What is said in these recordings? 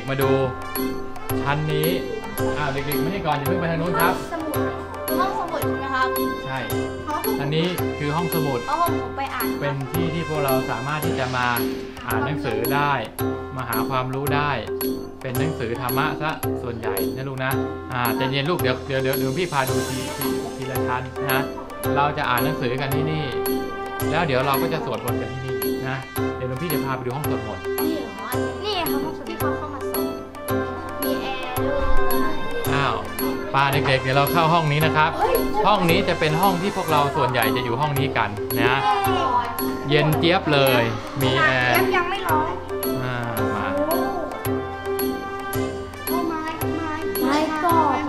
ๆมาดูชั้นนี้เด็กๆไม่ใช่ก่อนอย่าเพิ่งไปทางนู้นครับห้องสมุดใช่ไหมครับใช่อันนี้คือห้องสมุดผมไปอ่านเป็นที่ที่พวกเราสามารถที่จะมาอ่านหนังสือได้มาหาความรู้ได้เป็นหนังสือธรรมะซะส่วนใหญ่นะลูกนะใจเย็นลูกเดี๋ยวพี่พาดูทีละชั้นนะเราจะอ่านหนังสือกันที่นี่แล้วเดี๋ยวเราก็จะสวดมนต์กันที่นี่นะเดี๋ยวพี่จะพาไปดูห้องสวดมนต์นี่ครับห้องสวดที่เขาเข้ามาสอนมีแอร์ด้วยป้าเด็กๆเดี๋ยวเราเข้าห้องนี้นะครับห้องนี้จะเป็นห้องที่พวกเราส่วนใหญ่จะอยู่ห้องนี้กันนะเย็นเจี๊ยบเลยมีแอร์ยังไม่ร้อนมาไม้กอด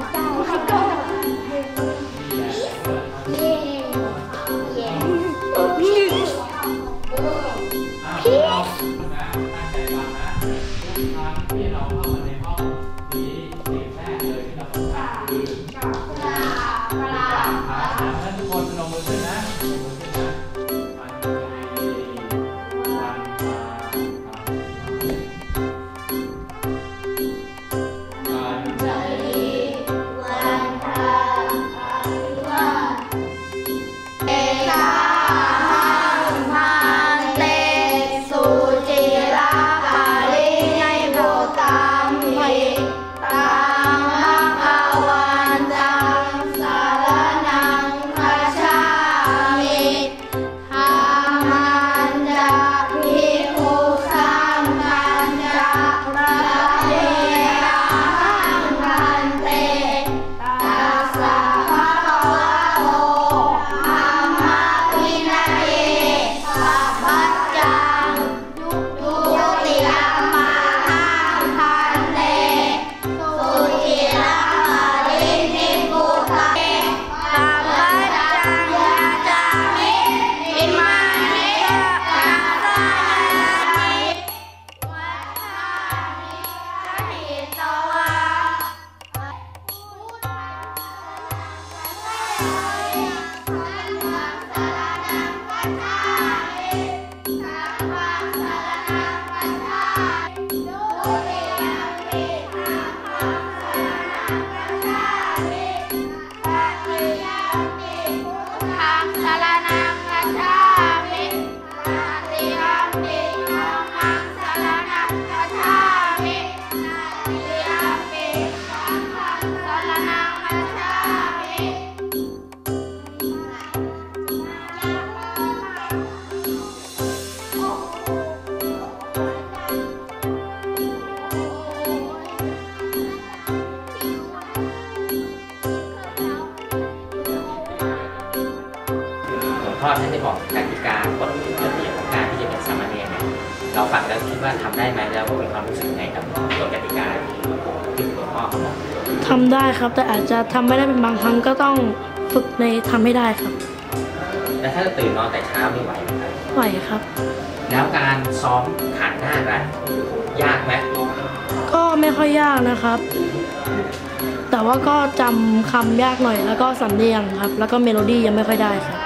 พ่อท่านได้บอกกติกากฎระเบียบของการที่จะเป็นสามเณรเนี่ยเราฟังแล้วคิดว่าทำได้ไหมแล้วมีความรู้สึกไงกับกฎกติกาที่หลวงพ่อเขาบอกทำได้ครับแต่อาจจะทำไม่ได้เป็นบางครั้งก็ต้องฝึกในทำให้ได้ครับแล้วถ้าตื่นนอนแต่เช้าไม่ไหวไหมครับไหวครับแล้วการซ้อมขานหน้าอะไรยากไหมก็ไม่ค่อยยากนะครับแต่ว่าก็จำคำยากหน่อยแล้วก็สำเนียงครับแล้วก็เมโลดี้ยังไม่ค่อยได้ครับ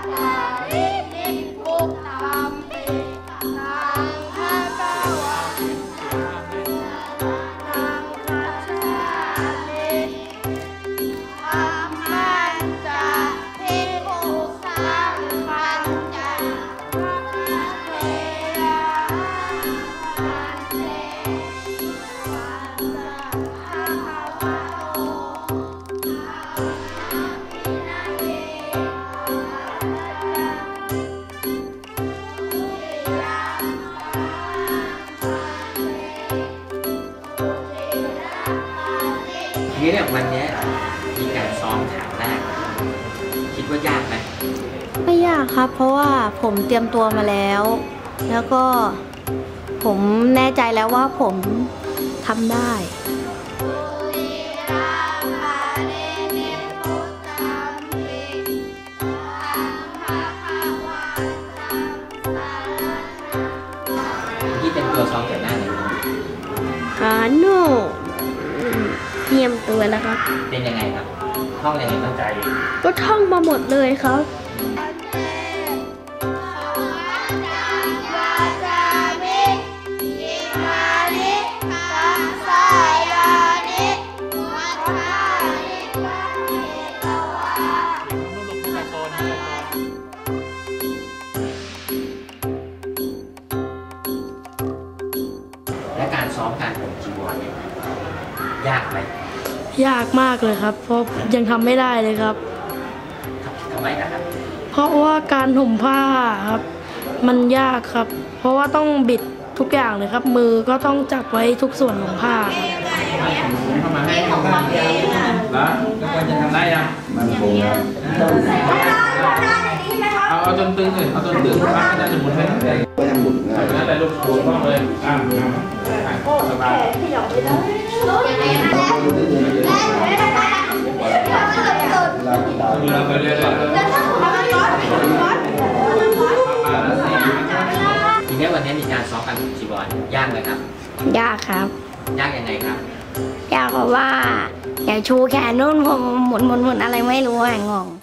ทีนี้วันนี้มีการซ้อมฐานหน้าคิดว่ายากไหมไม่ยากครับเพราะว่าผมเตรียมตัวมาแล้วแล้วก็ผมแน่ใจแล้วว่าผมทำได้ที่เตรียมตัวซ้อมแต่หน้าไหนโน่เตรียมตัวแล้วครับเป็นยังไงครับท่องยังไงตั้งใจก็ท่องมาหมดเลยครับสยากไหมยากมากเลยครับ เพราะยังทำไม่ได้เลยครับทำไมนะครับเพราะว่าการห่มผ้าครับ มันยากครับ เพราะว่าต้องบิดทุกอย่างเลยครับ มือก็ต้องจับไว้ทุกส่วนของผ้าครับเข้ามาให้แล้วจะทำได้ยังเอาจนตึงเลยเอาจนตึงมากจะหมุนให้ก็ยังหมุนนั่นแหละลูกถูกต้องเลยสบายเราไปเรื่อยทีนี้วันนี้มีการซ้อมการผูกจีวรยากไหมครับยากครับยากยังไงครับยากเพราะว่าอย่าชูแขนนู่นผมหมุนอะไรไม่รู้อ่ะงง